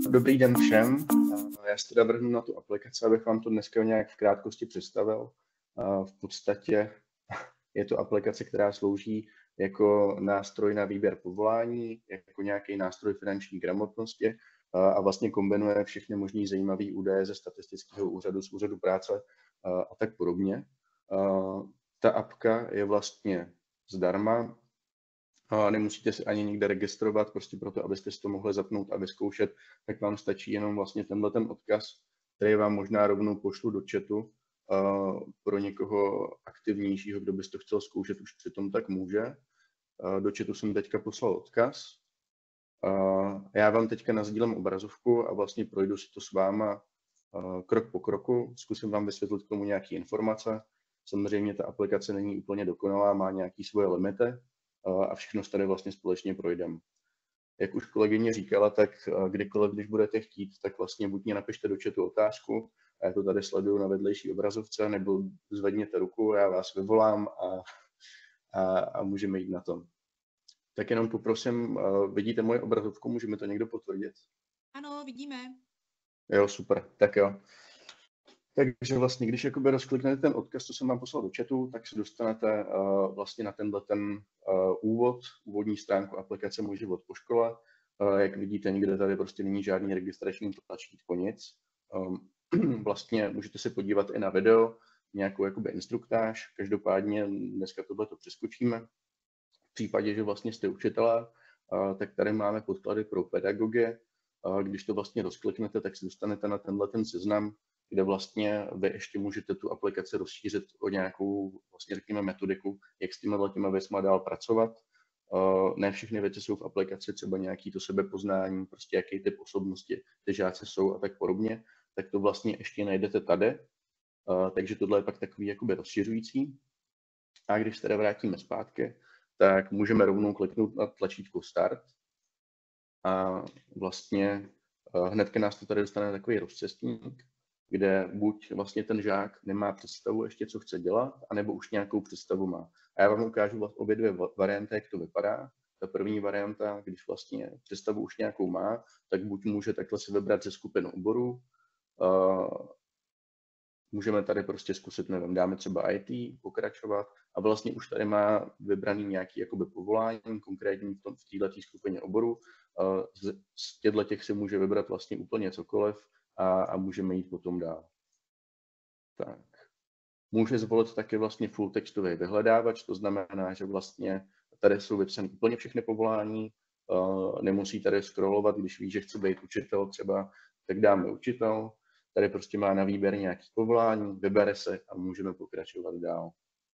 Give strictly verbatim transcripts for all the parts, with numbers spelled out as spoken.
Dobrý den všem. Já si teda vrhnu na tu aplikaci, abych vám to dneska nějak v krátkosti představil. V podstatě je to aplikace, která slouží jako nástroj na výběr povolání, jako nějaký nástroj finanční gramotnosti a vlastně kombinuje všechny možný zajímavé údaje ze statistického úřadu, z úřadu práce a tak podobně. Ta apka je vlastně zdarma. A nemusíte se ani nikde registrovat, prostě proto, abyste si to mohli zapnout a vyzkoušet, tak vám stačí jenom vlastně tenhle ten odkaz, který vám možná rovnou pošlu do chatu. Uh, pro někoho aktivnějšího, kdo by to chtěl zkoušet, už přitom tak může. Uh, do chatu jsem teďka poslal odkaz. Uh, já vám teďka nasdílím obrazovku a vlastně projdu si to s váma uh, krok po kroku. Zkusím vám vysvětlit k tomu nějaké informace. Samozřejmě ta aplikace není úplně dokonalá, má nějaké svoje limity, a všechno tady vlastně společně projdeme. Jak už kolegyně říkala, tak kdykoliv, když budete chtít, tak vlastně buď mě napište do chatu otázku, a já to tady sleduju na vedlejší obrazovce, nebo zvedněte ruku, já vás vyvolám a, a, a můžeme jít na to. Tak jenom poprosím, vidíte moje obrazovku, může mi to někdo potvrdit? Ano, vidíme. Jo, super, tak jo. Takže vlastně, když jakoby rozkliknete ten odkaz, co jsem vám poslal do chatu, tak se dostanete uh, vlastně na tenhle ten uh, úvod, úvodní stránku aplikace Můj život po škole. Uh, jak vidíte, nikde tady prostě není žádný registrační tlačítko, nic. Um, vlastně můžete se podívat i na video, nějakou jakoby instruktáž. Každopádně dneska tohleto přeskočíme. V případě, že vlastně jste učitelé, uh, tak tady máme podklady pro pedagogy. Uh, když to vlastně rozkliknete, tak se dostanete na tenhle ten seznam, kde vlastně vy ještě můžete tu aplikaci rozšířit o nějakou, vlastně řekněme, metodiku, jak s těma těma věcma dál pracovat. Uh, ne všechny věci jsou v aplikaci, třeba nějaký to sebepoznání, prostě jaký typ osobnosti ty žáci jsou a tak podobně, tak to vlastně ještě najdete tady. Uh, takže tohle je pak takový jakoby rozšiřující. A když se teda vrátíme zpátky, tak můžeme rovnou kliknout na tlačítko Start. A vlastně uh, hnedka nás to tady dostane takový rozcestník, kde buď vlastně ten žák nemá představu ještě, co chce dělat, anebo už nějakou představu má. A já vám ukážu obě dvě varianty, jak to vypadá. Ta první varianta, když vlastně představu už nějakou má, tak buď může takhle si vybrat ze skupiny oborů. Uh, můžeme tady prostě zkusit, nevím, dáme třeba í té, pokračovat a vlastně už tady má vybraný nějaký jakoby povolání, konkrétní v, tom, v této skupině oborů. Uh, z, z těchto těch si může vybrat vlastně úplně cokoliv, A, a můžeme jít potom dál. Tak. Může zvolit taky vlastně full textový vyhledávač, to znamená, že vlastně tady jsou vypsané úplně všechny povolání, uh, nemusí tady scrollovat, když ví, že chce být učitel třeba, tak dáme učitel, tady prostě má na výběr nějaký povolání, vybere se a můžeme pokračovat dál.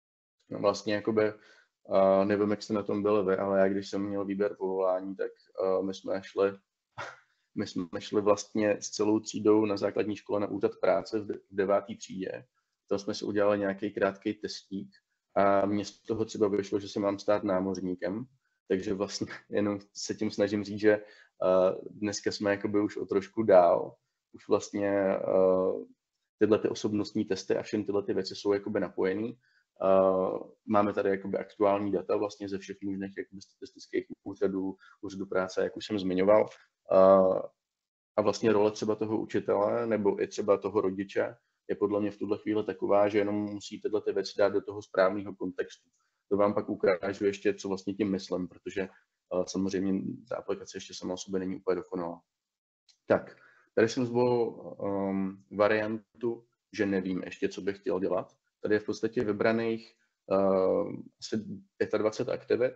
No vlastně jakoby, uh, nevím, jak jste na tom byli vy, ale já když jsem měl výběr povolání, tak uh, my jsme šli My jsme šli vlastně s celou třídou na základní škole na úřad práce v deváté třídě. Tam jsme si udělali nějaký krátký testík a mně z toho třeba vyšlo, že se mám stát námořníkem. Takže vlastně jenom se tím snažím říct, že uh, dneska jsme jakoby už o trošku dál. Už vlastně uh, tyhle ty osobnostní testy a všechny tyhle ty věci jsou jakoby napojený. Uh, máme tady jakoby aktuální data vlastně ze všech možných jakoby statistických úřadů, úřadu práce, jak už jsem zmiňoval. Uh, a vlastně role třeba toho učitele nebo i třeba toho rodiče je podle mě v tuhle chvíli taková, že jenom musí tyhle ty věci dát do toho správného kontextu. To vám pak ukážu ještě, co vlastně tím myslím, protože uh, samozřejmě ta aplikace ještě sama o sobě není úplně dokonalá. Tak, tady jsem zvolil um, variantu, že nevím ještě, co bych chtěl dělat. Tady je v podstatě vybraných uh, asi dvacet pět aktivit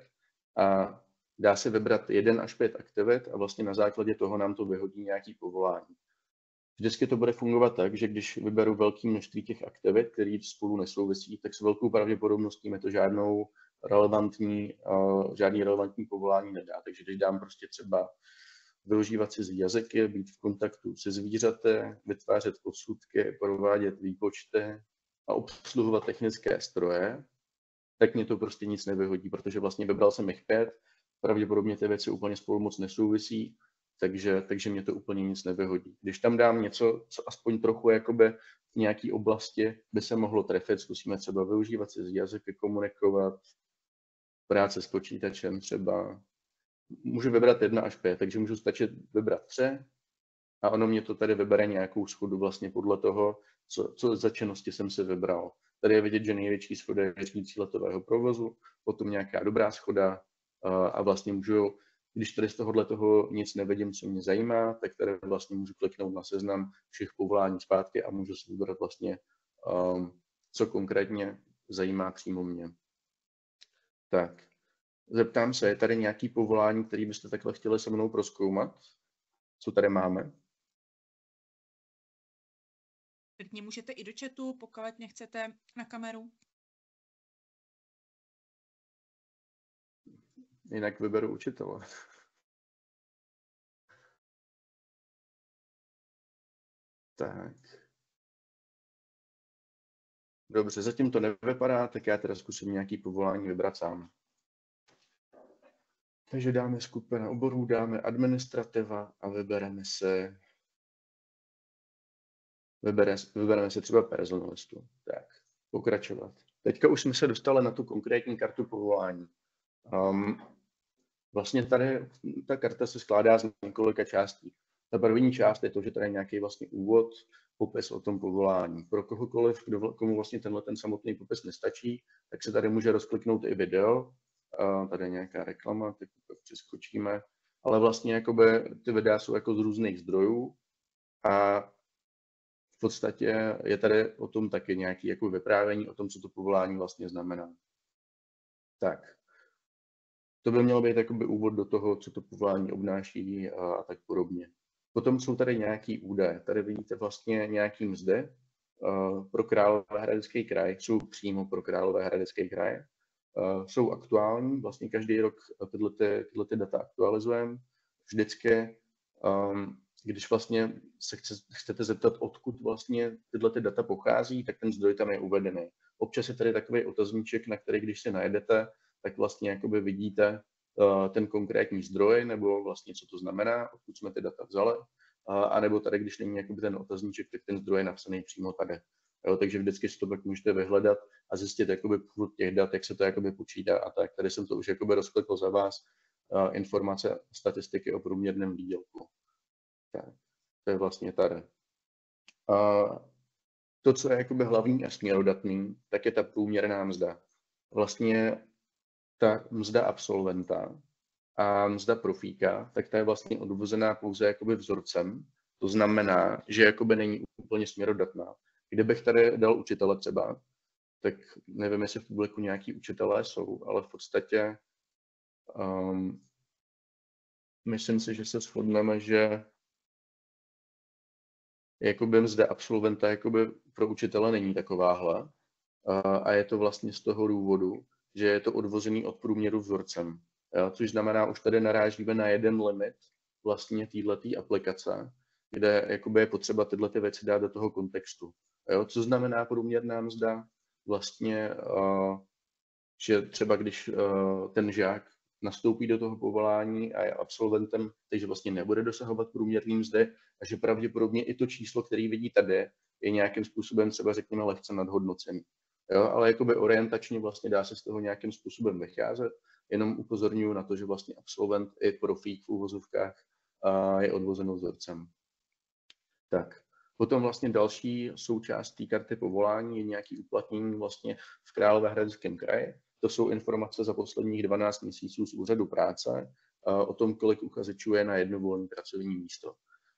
a dá se vybrat jeden až pět aktivit a vlastně na základě toho nám to vyhodí nějaký povolání. Vždycky to bude fungovat tak, že když vyberu velké množství těch aktivit, které spolu nesouvisí, tak s velkou pravděpodobností mi to žádnou relevantní, uh, žádný relevantní povolání nedá. Takže když dám prostě třeba využívat cizí jazyky, být v kontaktu se zvířaty, vytvářet posudky, provádět výpočty a obsluhovat technické stroje, tak mě to prostě nic nevyhodí, protože vlastně vybral jsem jich pět, pravděpodobně ty věci úplně spolu moc nesouvisí, takže, takže mě to úplně nic nevyhodí. Když tam dám něco, co aspoň trochu jakoby v nějaké oblasti by se mohlo trefit, zkusíme třeba využívat cizí jazyky, komunikovat, práce s počítačem třeba, můžu vybrat jedna až pět, takže můžu stačit vybrat tři A ono mě to tady vybere nějakou schodu vlastně podle toho, co, co za činnosti jsem si vybral. Tady je vidět, že největší schoda je řídící letového provozu, potom nějaká dobrá schoda a vlastně můžu, když tady z tohohle toho nic nevidím, co mě zajímá, tak tady vlastně můžu kliknout na seznam všech povolání zpátky a můžu si vybrat vlastně, um, co konkrétně zajímá přímo mě. Tak, zeptám se, je tady nějaký povolání, který byste takhle chtěli se mnou prozkoumat? Co tady máme? Klidně můžete i do chatu, pokud nechcete na kameru. Jinak vyberu učitele. Tak. Dobře, zatím to nevypadá, tak já teda zkusím nějaký povolání vybrat sám. Takže dáme skupina oborů, dáme administrativa a vybereme se vybere, vybereme se třeba personalistu. Tak, pokračovat. Teďka už jsme se dostali na tu konkrétní kartu povolání. Um, vlastně tady ta karta se skládá z několika částí. Ta první část je to, že tady je nějaký vlastně úvod, popis o tom povolání. Pro kohokoliv, kdo, komu vlastně tenhle ten samotný popis nestačí, tak se tady může rozkliknout i video. Uh, tady je nějaká reklama, tak přeskočíme. Ale vlastně jakoby, ty videa jsou jako z různých zdrojů a v podstatě je tady o tom taky nějaké jako vyprávění o tom, co to povolání vlastně znamená. Tak. To by mělo být jakoby úvod do toho, co to povolání obnáší a, a tak podobně. Potom jsou tady nějaký údaje. Tady vidíte vlastně nějaký mzdy uh, pro Královéhradecký kraj, jsou přímo pro Královéhradecký kraj. Uh, jsou aktuální, vlastně každý rok tyhle, ty, tyhle ty data aktualizujeme. Vždycky, um, když vlastně se chce, chcete zeptat, odkud vlastně tyhle ty data pochází, tak ten zdroj tam je uvedený. Občas je tady takový otazníček, na který když si najedete, tak vlastně jakoby vidíte uh, ten konkrétní zdroj, nebo vlastně co to znamená, odkud jsme ty data vzali, uh, anebo tady, když není jakoby ten otazníček, tak ten zdroj je napsaný přímo tady. Jo, takže vždycky si to pak můžete vyhledat a zjistit jakoby původ těch dat, jak se to jakoby počítá a tak. Tady jsem to už jakoby rozklikl za vás, uh, informace, statistiky o průměrném výdělku. Tak, to je vlastně tady. Uh, to, co je jakoby hlavní a směrodatný, tak je ta průměrná mzda. Vlastně ta mzda absolventa a mzda profíka, tak ta je vlastně odvozená pouze jakoby vzorcem. To znamená, že jakoby není úplně směrodatná. Kdybych tady dal učitele třeba, tak nevím, jestli v publiku nějaký učitelé jsou, ale v podstatě um, myslím si, že se shodneme, že jakoby mzda absolventa jakoby pro učitele není takováhle. A je to vlastně z toho důvodu, že je to odvozený od průměru vzorcem. Což znamená, už tady narážíme na jeden limit vlastně této aplikace, kde jakoby je potřeba tyhle ty věci dát do toho kontextu. Jo, co znamená průměrná mzda? Vlastně, uh, že třeba když uh, ten žák nastoupí do toho povolání a je absolventem, takže vlastně nebude dosahovat průměrný mzdy a že pravděpodobně i to číslo, který vidí tady, je nějakým způsobem třeba řekněme lehce nadhodnocený. Jo, ale jakoby orientačně vlastně dá se z toho nějakým způsobem vycházet, jenom upozorňuji na to, že vlastně absolvent i profík v úvozovkách uh, je odvozen vzorcem. Tak. Potom vlastně další součást té karty povolání je nějaké uplatnění vlastně v Královéhradeckém kraji. To jsou informace za posledních dvanáct měsíců z úřadu práce o tom, kolik uchazečů je na jedno volné pracovní místo.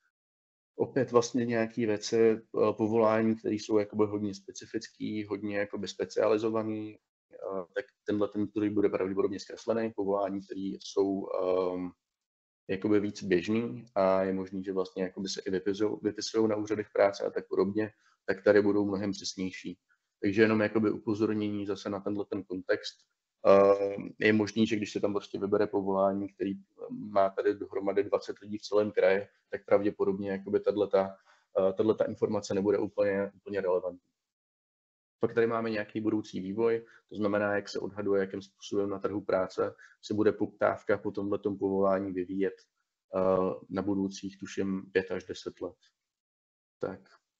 Opět vlastně nějaké věci, povolání, které jsou jakoby hodně specifický, hodně jakoby specializovaný, tak tenhle ten, který bude pravděpodobně zkreslený, povolání, které jsou um, jakoby víc běžný a je možný, že vlastně jakoby se i vypisují na úřadech práce a tak podobně, tak tady budou mnohem přesnější. Takže jenom jakoby upozornění zase na tenhle ten kontext. Uh, je možný, že když se tam prostě vybere povolání, který má tady dohromady dvacet lidí v celém kraji, tak pravděpodobně jakoby tato, uh, tato informace nebude úplně, úplně relevantní. Pak tady máme nějaký budoucí vývoj, to znamená, jak se odhaduje, jakým způsobem na trhu práce se bude poptávka po tomhletom povolání vyvíjet uh, na budoucích, tuším, pět až deset let. Tak.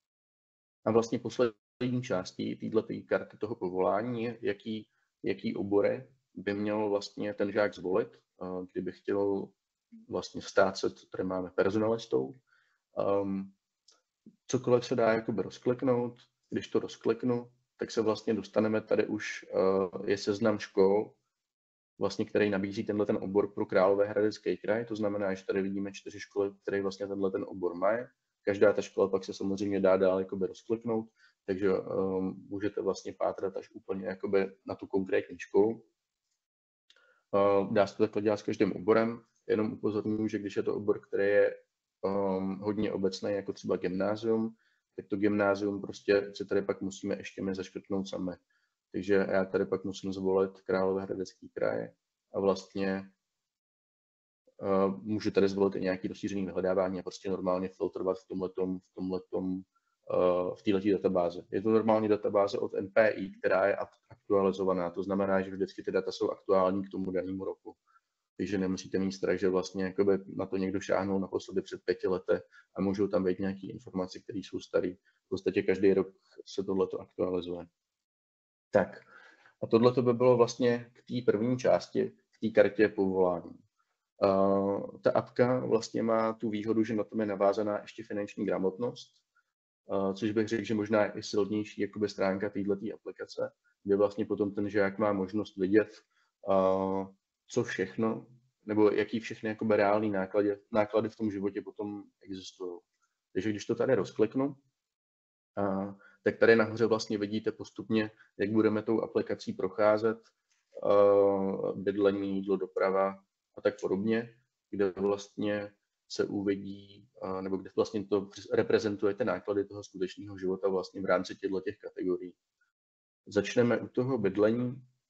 A vlastně poslední částí této karty toho povolání je, jaký, jaký obory by měl vlastně ten žák zvolit, uh, kdyby chtěl vlastně stát se, tady máme personalistou, Um, cokoliv se dá jakoby rozkliknout, když to rozkliknu, tak se vlastně dostaneme tady už, uh, je seznam škol, vlastně, který nabízí tenhle ten obor pro Královéhradecký kraj. To znamená, že tady vidíme čtyři školy, které vlastně tenhle ten obor mají. Každá ta škola pak se samozřejmě dá dál jakoby rozkliknout, takže um, můžete vlastně pátrat až úplně jakoby na tu konkrétní školu. Uh, dá se to takhle dělat s každým oborem, jenom upozorňuji, že když je to obor, který je um, hodně obecný, jako třeba gymnázium, tak to gymnázium prostě si tady pak musíme ještě my zaškrtnout sami. Takže já tady pak musím zvolit Královéhradecký kraj a vlastně uh, můžu tady zvolit i nějaký rozšířený vyhledávání a prostě normálně filtrovat v tomhletom, v tomhletom, uh, v této databázi. Je to normálně databáze od N P I, která je aktualizovaná, to znamená, že vždycky ty data jsou aktuální k tomu danému roku. Takže nemusíte mít strach, že vlastně jakoby na to někdo šáhnul naposledy před pěti lety a můžou tam být nějaké informace, které jsou staré. V podstatě každý rok se tohleto aktualizuje. Tak, a tohle by bylo vlastně k té první části, k té kartě povolání. Uh, ta apka vlastně má tu výhodu, že na tom je navázaná ještě finanční gramotnost, uh, což bych řekl, že možná je i silnější jakoby stránka této aplikace, kde vlastně potom ten žák má možnost vidět, uh, co všechno, nebo jaký všechny jakoby reální náklady, náklady v tom životě potom existují. Takže když to tady rozkliknu, uh, tak tady nahoře vlastně vidíte postupně, jak budeme tou aplikací procházet, uh, bydlení, jídlo, doprava a tak podobně, kde vlastně se uvidí, uh, nebo kde vlastně to reprezentuje ty náklady toho skutečného života vlastně v rámci těchto těch kategorií. Začneme u toho bydlení.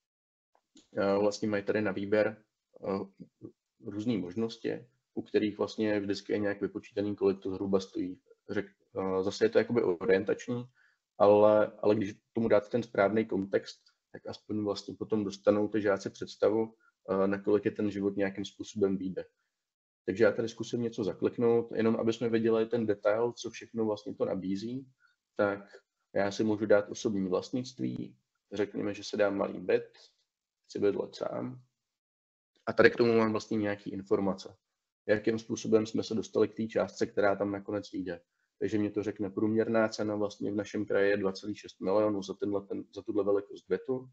Uh, vlastně mají tady na výběr uh, různé možnosti, u kterých vlastně vždycky je nějak vypočítaný, kolik to zhruba stojí. Řek, uh, zase je to jakoby orientační, Ale, ale když tomu dáte ten správný kontext, tak aspoň vlastně potom dostanou ty žáci představu, nakolik je ten život nějakým způsobem vyjde. Takže já tady zkusím něco zakliknout, jenom aby jsme viděli ten detail, co všechno vlastně to nabízí, tak já si můžu dát osobní vlastnictví, řekněme, že se dám malý byt, chci bydlet sám, a tady k tomu mám vlastně nějaké informace. Jakým způsobem jsme se dostali k té částce, která tam nakonec vyjde. Takže mě to řekne, průměrná cena vlastně v našem kraji je dva celá šest milionů za, tenhle, ten, za tuhle velikost bytu.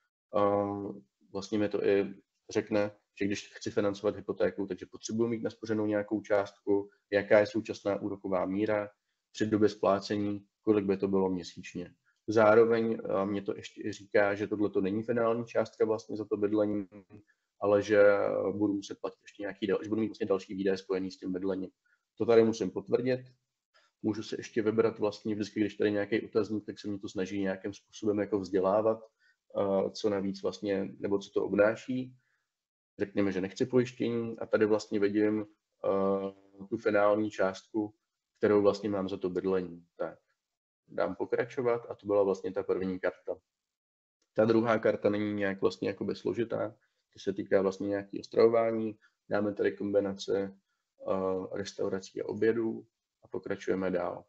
Uh, vlastně mi to i řekne, že když chci financovat hypotéku, takže potřebuji mít naspořenou nějakou částku, jaká je současná úroková míra, při době splácení, kolik by to bylo měsíčně. Zároveň uh, mě to ještě říká, že tohle to není finální částka vlastně za to bydlení, ale že budu muset platit ještě nějaký, že budu mít vlastně další výdaje spojený s tím bydlením. To tady musím potvrdit. Můžu se ještě vybrat vlastně vždycky, když tady nějaký otazník, tak se mě to snaží nějakým způsobem jako vzdělávat, co navíc vlastně, nebo co to obnáší. Řekněme, že nechci pojištění a tady vlastně vidím uh, tu finální částku, kterou vlastně mám za to bydlení. Tak dám pokračovat a to byla vlastně ta první karta. Ta druhá karta není nějak vlastně jakoby složitá, to se týká vlastně nějakého stravování. Dáme tady kombinaci uh, restaurací a obědů a pokračujeme dál.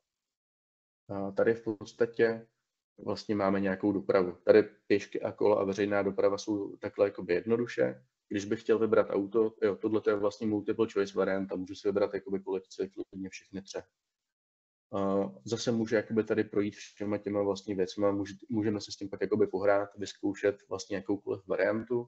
A tady v podstatě vlastně máme nějakou dopravu. Tady pěšky a kola a veřejná doprava jsou takhle jakoby jednoduše. Když bych chtěl vybrat auto, jo, tohle je vlastně multiple choice varianta, můžu si vybrat jakoby kolekci, klidně všechny tři. Uh, zase můžu jakoby tady projít všema těma vlastně věcma, můžeme se s tím pak jakoby pohrát, vyzkoušet vlastně jakoukoliv variantu.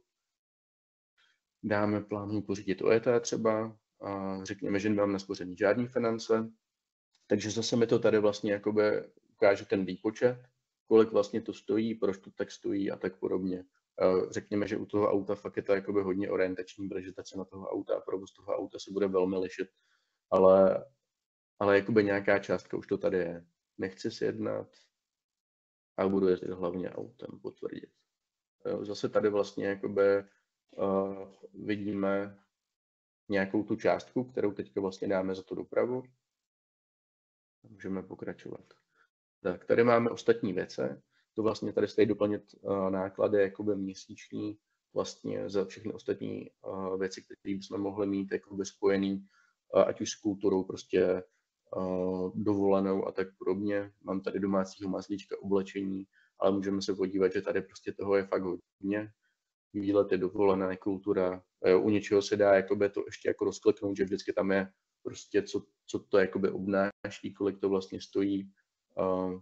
Dáme plánu pořídit O E T třeba, a řekněme, že nemám naspořený žádný finance, takže zase mi to tady vlastně jakoby ukáže ten výpočet, kolik vlastně to stojí, proč to tak stojí a tak podobně. Řekněme, že u toho auta fakt je to jakoby hodně orientační, protože ta cena toho auta a provoz toho auta se bude velmi lišit, ale, ale jakoby nějaká částka už to tady je. Nechci si jednat a budu jezdit hlavně autem, potvrdit. Zase tady vlastně jakoby uh, vidíme nějakou tu částku, kterou teďka vlastně dáme za tu dopravu. Můžeme pokračovat. Tak, tady máme ostatní věci. To vlastně tady stojí doplnit uh, náklady jakoby měsíční vlastně za všechny ostatní uh, věci, které bychom mohli mít jakoby spojený, uh, ať už s kulturou, prostě uh, dovolenou a tak podobně. Mám tady domácího mazlíčka, oblečení, ale můžeme se podívat, že tady prostě toho je fakt hodně. Výlety, dovolené, kultura, jo, u něčeho se dá jakoby to ještě jako rozkliknout, že vždycky tam je prostě co, co to jakoby obnáší, kolik to vlastně stojí uh,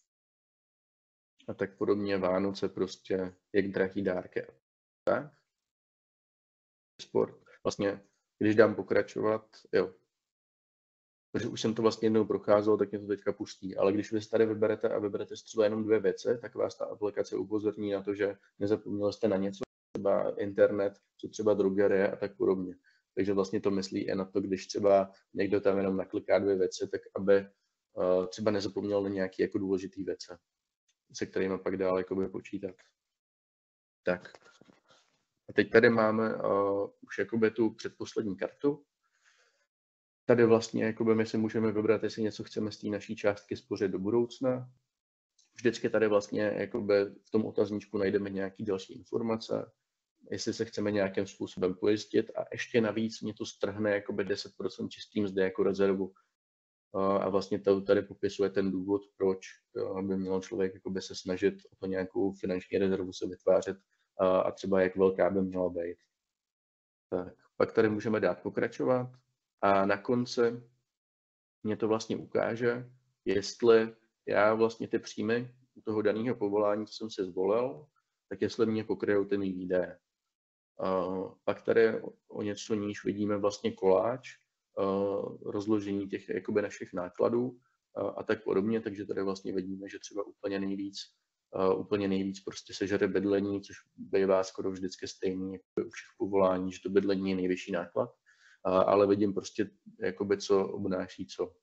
a tak podobně, Vánoce prostě, jak drahý dárky. Tak? Sport. Vlastně, když dám pokračovat, jo. Protože už jsem to vlastně jednou procházel, tak mě to teďka pustí. Ale když vy si tady vyberete a vyberete třeba jenom dvě věci, tak vás ta aplikace upozorní na to, že nezapomněli jste na něco, třeba internet, co třeba drogerie a tak podobně. Takže vlastně to myslí i na to, když třeba někdo tam jenom nakliká dvě věci, tak aby uh, třeba nezapomněl na nějaké jako důležité věci, se kterými pak dál jakoby počítat. Tak. A teď tady máme uh, už jakoby tu předposlední kartu. Tady vlastně jakoby my si můžeme vybrat, jestli něco chceme z té naší částky spořit do budoucna. Vždycky tady vlastně jakoby v tom otazníčku najdeme nějaké další informace, jestli se chceme nějakým způsobem pojistit a ještě navíc mě to strhne jakoby deset procent čistý mzdy jako rezervu. A vlastně to tady popisuje ten důvod, proč by měl člověk jakoby se snažit o to nějakou finanční rezervu se vytvářet a třeba jak velká by měla být. Tak, pak tady můžeme dát pokračovat a na konci mě to vlastně ukáže, jestli já vlastně ty příjmy u toho daného povolání, co jsem si zvolil, tak jestli mě pokryjou ty mý výdaje. Uh, pak tady o něco níž vidíme vlastně koláč, uh, rozložení těch jakoby našich nákladů uh, a tak podobně, takže tady vlastně vidíme, že třeba úplně nejvíc, uh, úplně nejvíc prostě sežere bydlení, což bývá skoro vždycky stejný jako u všech povolání, že to bydlení je nejvyšší náklad, uh, ale vidím prostě jakoby co obnáší co.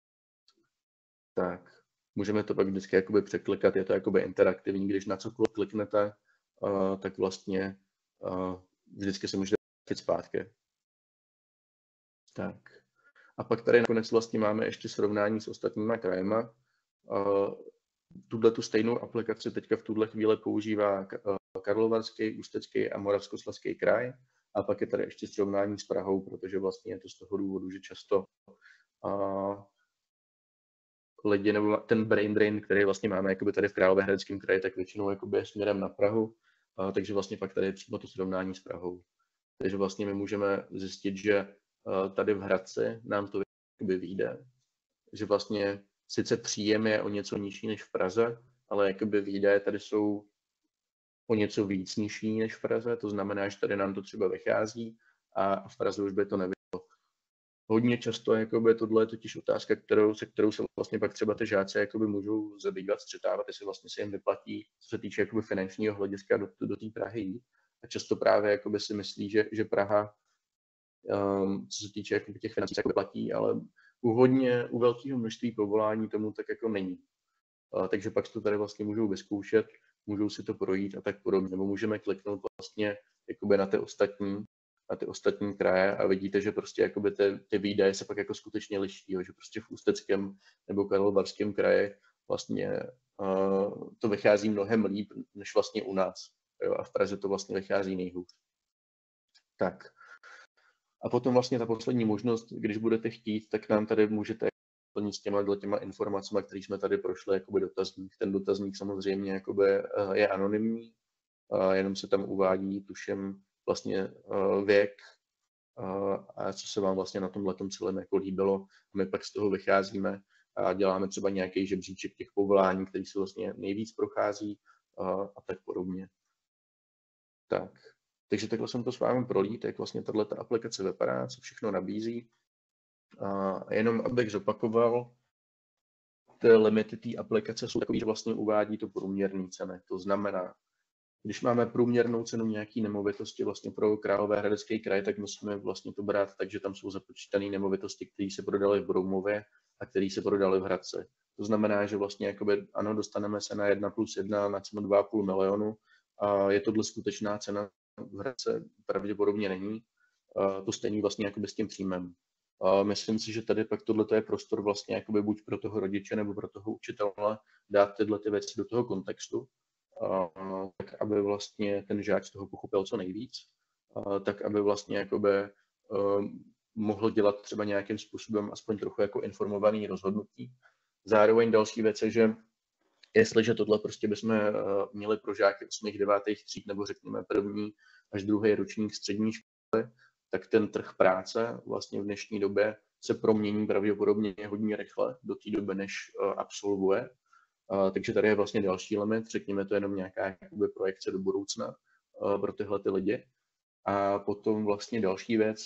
Tak, můžeme to pak vždycky jakoby překlikat, je to jakoby interaktivní, když na cokoliv kliknete, uh, tak vlastně uh, vždycky se můžete vrátit zpátky. Tak. A pak tady nakonec vlastně máme ještě srovnání s ostatníma krajema. Uh, tuhle tu stejnou aplikaci teďka v tuhle chvíli používá uh, Karlovarský, Ústecký a Moravskoslezský kraj. A pak je tady ještě srovnání s Prahou, protože vlastně je to z toho důvodu, že často uh, lidi, nebo ten brain drain, který vlastně máme jakoby tady v Královéhradeckém kraji, tak většinou jakoby je směrem na Prahu, a, takže vlastně pak tady je přímo to srovnání s Prahou. Takže vlastně my můžeme zjistit, že a, tady v Hradci nám to jakoby vyjde, že vlastně sice příjem je o něco nižší než v Praze, ale jakoby výdaje tady jsou o něco víc nižší než v Praze, to znamená, že tady nám to třeba vychází a v Praze už by to nevyšlo. Hodně často jakoby, tohle je totiž otázka, kterou, se kterou se vlastně pak třeba ty žáci jakoby, můžou zabývat, střetávat, jestli vlastně se jim vyplatí, co se týče jakoby, finančního hlediska do, do té Prahy jít. A často právě jakoby, si myslí, že, že Praha, um, co se týče jakoby, těch financí, se jakoby, platí, ale u hodně, u velkého množství povolání tomu tak jako není. Uh, takže pak to tady vlastně můžou vyzkoušet, můžou si to projít a tak podobně. Nebo můžeme kliknout vlastně jakoby, na ty ostatní, a ty ostatní kraje a vidíte, že prostě jakoby ty, ty výdaje se pak jako skutečně liší, jo? Že prostě v Ústeckém nebo Karlovarském kraji vlastně uh, to vychází mnohem líp, než vlastně u nás. Jo? A v Praze to vlastně vychází nejhůř. Tak. A potom vlastně ta poslední možnost, když budete chtít, tak nám tady můžete plnit s těma, těma informacemi, které jsme tady prošli, jakoby dotazník. Ten dotazník samozřejmě jakoby, uh, je anonymní, uh, jenom se tam uvádí, tuším, vlastně uh, věk uh, a co se vám vlastně na tomhletom celém jako líbilo. A my pak z toho vycházíme a děláme třeba nějaký žebříček těch povolání, který se vlastně nejvíc prochází uh, a tak podobně. Tak. Takže takhle jsem to s vámi prolít, jak vlastně tato aplikace vypadá, co všechno nabízí. A jenom abych zopakoval, ty limity té aplikace jsou takové, že vlastně uvádí to průměrné ceny. To znamená, když máme průměrnou cenu nějaký nemovitosti vlastně pro Královéhradecký kraj, tak musíme vlastně to brát tak, že tam jsou započítané nemovitosti, které se prodaly v Broumově a které se prodaly v Hradci. To znamená, že vlastně jakoby, ano, dostaneme se na jedna plus jedna na cenu dva a půl milionu a je tohle skutečná cena v Hradci, pravděpodobně není. To stejný vlastně jakoby s tím příjmem. Myslím si, že tady pak tohle je prostor vlastně jakoby buď pro toho rodiče nebo pro toho učitele dát tyhle ty věci do toho kontextu, Uh, tak aby vlastně ten žák z toho pochopil co nejvíc, uh, tak aby vlastně jakoby, uh, mohl dělat třeba nějakým způsobem aspoň trochu jako informovaný rozhodnutí. Zároveň další věc je, že jestliže tohle prostě bychom uh, měli pro žáky osmých, devátých tříd nebo řekněme první až druhý ročník střední školy, tak ten trh práce vlastně v dnešní době se promění pravděpodobně hodně rychle do té doby, než absolvuje. Takže tady je vlastně další limit, řekněme, to je jenom nějaká jakoby projekce do budoucna pro tyhle ty lidi. A potom vlastně další věc,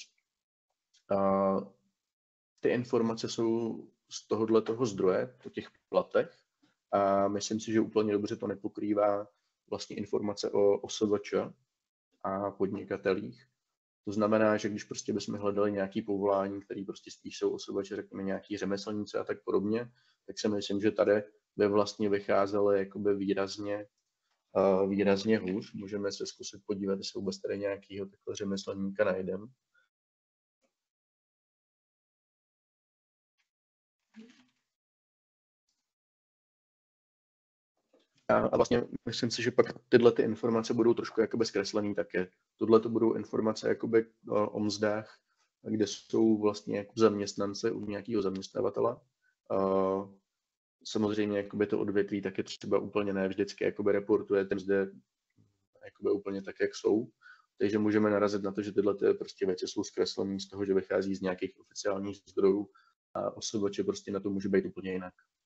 ty informace jsou z tohohle toho zdroje, o těch platech, a myslím si, že úplně dobře to nepokrývá vlastně informace o O S V Č a podnikatelích. To znamená, že když prostě bychom hledali nějaké povolání, které prostě spíš jsou O S V Č, řekněme nějaký řemeslníci a tak podobně, tak si myslím, že tady by vlastně vycházely jakoby výrazně, uh, výrazně hůř. Můžeme se zkusit podívat, jestli vůbec tady nějakého takhle řemeslníka najdeme. A vlastně myslím si, že pak tyhle ty informace budou trošku jakoby zkreslený také. Tohle to budou informace jakoby o mzdách, kde jsou vlastně jako zaměstnanci u nějakého zaměstnavatele. Samozřejmě jakoby to odvětví taky třeba úplně ne vždycky jakoby reportuje ty mzdy jakoby úplně tak, jak jsou. Takže můžeme narazit na to, že tyhle ty prostě věci jsou zkreslený z toho, že vychází z nějakých oficiálních zdrojů a O S V Č prostě na to může být úplně jinak.